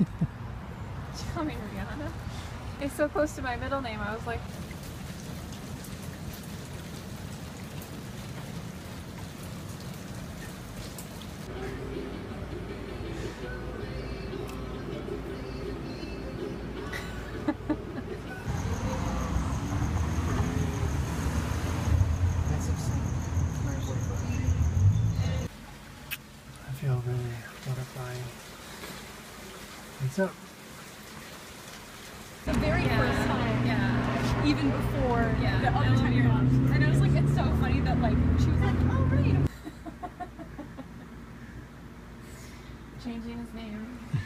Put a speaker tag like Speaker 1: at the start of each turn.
Speaker 1: She called me Rihanna. It's so close to my middle name. I was like,
Speaker 2: I feel really butterflying. What's up?
Speaker 3: The very first time,
Speaker 1: yeah,
Speaker 3: even before
Speaker 1: yeah,
Speaker 3: the other time you're on. And I was like, it's so funny that like she was like, oh right.
Speaker 1: changing his name.